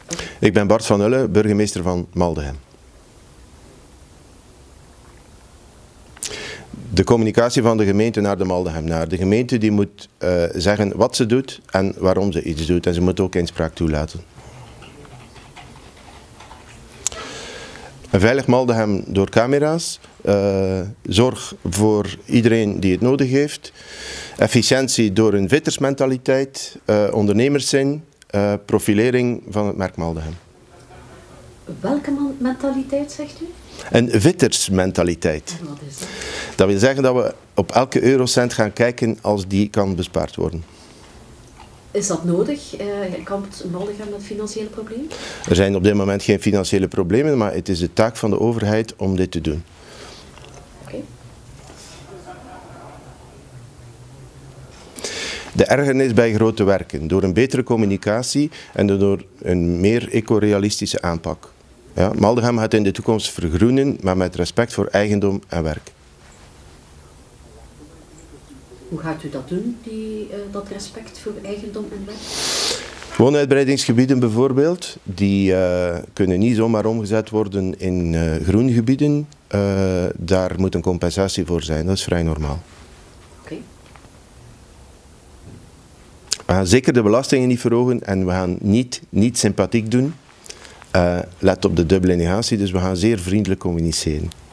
Ik ben Bart van Ulle, burgemeester van Maldegem. De communicatie van de gemeente naar de Maldegemenaar. De gemeente die moet zeggen wat ze doet en waarom ze iets doet. En ze moet ook inspraak toelaten. Een veilig Maldegem door camera's. Zorg voor iedereen die het nodig heeft. Efficiëntie door een vittersmentaliteit. Ondernemerszin. Profilering van het merk Maldegem. Welke mentaliteit zegt u? Een vittersmentaliteit. En wat is dat? Dat wil zeggen dat we op elke eurocent gaan kijken als die kan bespaard worden. Is dat nodig? Kampt Maldegem met financiële problemen? Er zijn op dit moment geen financiële problemen, maar het is de taak van de overheid om dit te doen. Okay. De ergernis bij grote werken, door een betere communicatie en door een meer ecorealistische aanpak. Ja, Maldegem gaat in de toekomst vergroenen, maar met respect voor eigendom en werk. Hoe gaat u dat doen, dat respect voor eigendom en werk? Woonuitbreidingsgebieden bijvoorbeeld, die kunnen niet zomaar omgezet worden in groengebieden. Daar moet een compensatie voor zijn, dat is vrij normaal. Okay. We gaan zeker de belastingen niet verhogen en we gaan niet sympathiek doen. Let op de dubbele negatie, dus we gaan zeer vriendelijk communiceren.